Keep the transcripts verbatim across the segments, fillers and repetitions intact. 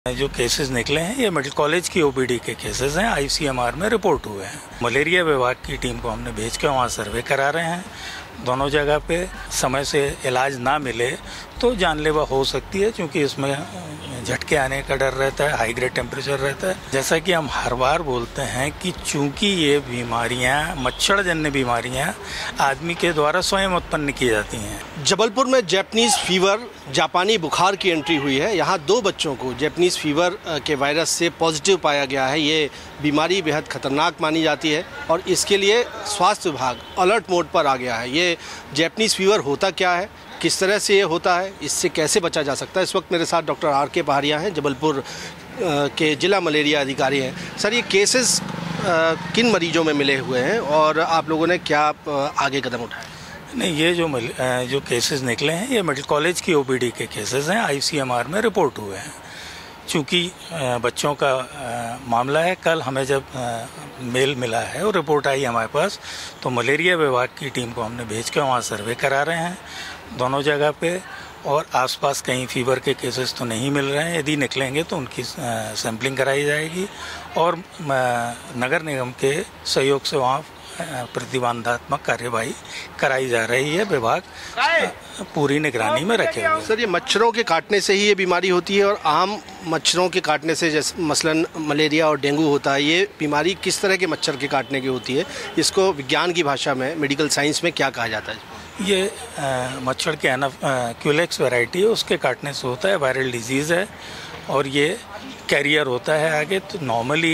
जो केसेस निकले हैं ये मेडिकल कॉलेज की ओपीडी के केसेस हैं, आईसीएमआर में रिपोर्ट हुए हैं। मलेरिया विभाग की टीम को हमने भेज के वहाँ सर्वे करा रहे हैं। दोनों जगह पे समय से इलाज ना मिले तो जानलेवा हो सकती है, क्योंकि इसमें झटके आने का डर रहता है, हाई ग्रेड टेम्परेचर रहता है। जैसा कि हम हर बार बोलते हैं कि चूंकि ये बीमारियां मच्छरजन्य बीमारियां आदमी के द्वारा स्वयं उत्पन्न की जाती हैं। जबलपुर में जैपनीज फीवर जापानी बुखार की एंट्री हुई है। यहाँ दो बच्चों को जैपनीज फीवर के वायरस से पॉजिटिव पाया गया है। ये बीमारी बेहद खतरनाक मानी जाती है और इसके लिए स्वास्थ्य विभाग अलर्ट मोड पर आ गया है। ये जैपनीज फीवर होता क्या है, किस तरह से ये होता है, इससे कैसे बचा जा सकता है। इस वक्त मेरे साथ डॉक्टर आर के पहाड़िया हैं, जबलपुर के जिला मलेरिया अधिकारी हैं। सर, ये केसेस किन मरीजों में मिले हुए हैं और आप लोगों ने क्या आगे कदम उठाए? नहीं, ये जो जो केसेस निकले हैं ये मेडिकल कॉलेज की ओपीडी के केसेस हैं, आईसीएमआर में रिपोर्ट हुए हैं। चूँकि बच्चों का मामला है, कल हमें जब मेल मिला है और रिपोर्ट आई हमारे पास, तो मलेरिया विभाग की टीम को हमने भेज के वहाँ सर्वे करा रहे हैं दोनों जगह पे। और आसपास कहीं फीवर के केसेस तो नहीं मिल रहे हैं। यदि निकलेंगे तो उनकी सैंपलिंग कराई जाएगी और नगर निगम के सहयोग से वहाँ प्रतिबंधात्मक कार्यवाही कराई जा रही है। विभाग पूरी निगरानी में रखे हुए। सर, ये मच्छरों के काटने से ही ये बीमारी होती है और आम मच्छरों के काटने से, जैसे मसलन मलेरिया और डेंगू होता है, ये बीमारी किस तरह के मच्छर के काटने की होती है? इसको विज्ञान की भाषा में, मेडिकल साइंस में क्या कहा जाता है? ये आ, मच्छर के क्यूलेक्स वैरायटी है, उसके काटने से होता है। वायरल डिजीज़ है और ये कैरियर होता है आगे। तो नॉर्मली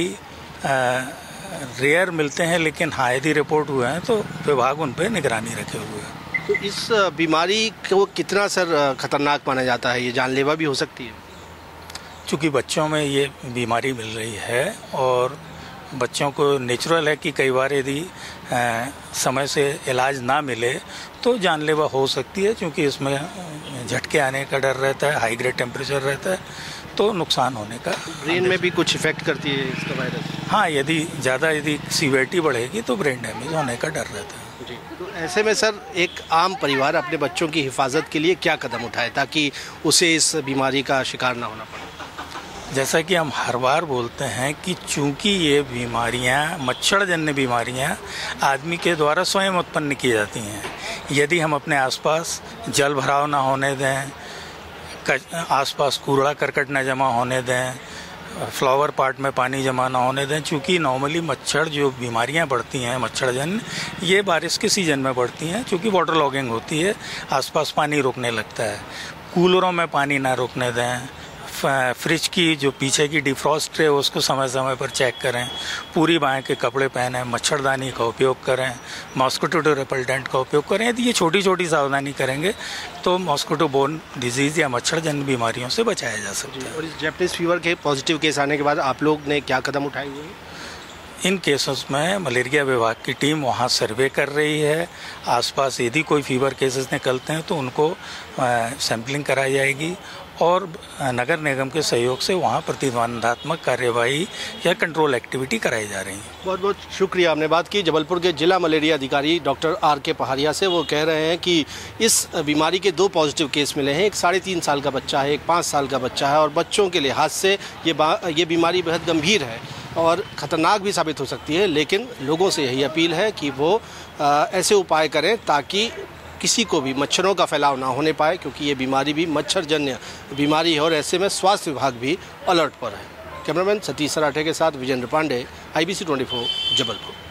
रेयर मिलते हैं, लेकिन हाँ यदि रिपोर्ट हुए हैं तो विभाग उन पर निगरानी रखे हुए है। तो इस बीमारी को कितना सर खतरनाक माना जाता है? ये जानलेवा भी हो सकती है? चूँकि बच्चों में ये बीमारी मिल रही है और बच्चों को नेचुरल है कि कई बार यदि समय से इलाज ना मिले तो जानलेवा हो सकती है, क्योंकि इसमें झटके आने का डर रहता है, हाई ग्रेड टेम्परेचर रहता है, तो नुकसान होने का। ब्रेन में भी कुछ इफेक्ट करती है इसका वायरस? हाँ, यदि ज़्यादा यदि सीवियरिटी बढ़ेगी तो ब्रेन डैमेज होने का डर रहता है। जी, तो ऐसे में सर एक आम परिवार अपने बच्चों की हिफाजत के लिए क्या कदम उठाए ताकि उसे इस बीमारी का शिकार ना होना पड़े? जैसा कि हम हर बार बोलते हैं कि चूंकि ये बीमारियां मच्छरजन्य बीमारियां आदमी के द्वारा स्वयं उत्पन्न की जाती हैं। यदि हम अपने आसपास जल भराव ना होने दें, आसपास कूड़ा करकट न जमा होने दें, फ्लावर पार्ट में पानी जमा ना होने दें। चूँकि नॉर्मली मच्छर जो बीमारियां बढ़ती हैं मच्छरजन्य, ये बारिश के सीजन में बढ़ती हैं, चूँकि वाटर लॉगिंग होती है, आसपास पानी रुकने लगता है। कूलरों में पानी ना रुकने दें। फ्रिज की जो पीछे की डिफ्रॉस्ट है उसको समय समय पर चेक करें। पूरी बांह के कपड़े पहनें, मच्छरदानी का उपयोग करें, मॉस्किटो रिपेलेंट का उपयोग करें। यदि ये छोटी छोटी सावधानी करेंगे तो मॉस्किटो बोर्न डिजीज़ या मच्छरजन्य बीमारियों से बचाया जा सकता है। और इस जैपनीज फीवर के पॉजिटिव केस आने के बाद आप लोग ने क्या कदम उठाए हुए हैं? इन केसेस में मलेरिया विभाग की टीम वहाँ सर्वे कर रही है। आसपास यदि कोई फीवर केसेस निकलते हैं तो उनको सैंपलिंग कराई जाएगी और नगर निगम के सहयोग से वहाँ प्रतिबंधात्मक कार्यवाही या कंट्रोल एक्टिविटी कराई जा रही है। बहुत बहुत शुक्रिया। हमने बात की जबलपुर के जिला मलेरिया अधिकारी डॉक्टर आर के पहाड़िया से। वो कह रहे हैं कि इस बीमारी के दो पॉजिटिव केस मिले हैं। एक साढ़े तीन साल का बच्चा है, एक पाँच साल का बच्चा है और बच्चों के लिहाज से ये ये बीमारी बेहद गंभीर है और ख़तरनाक भी साबित हो सकती है। लेकिन लोगों से यही अपील है कि वो आ, ऐसे उपाय करें ताकि किसी को भी मच्छरों का फैलाव ना होने पाए, क्योंकि ये बीमारी भी मच्छरजन्य बीमारी है और ऐसे में स्वास्थ्य विभाग भी अलर्ट पर है। कैमरामैन सतीश सराठे के साथ Vijendra Pande, I B C twenty four, Jabalpur.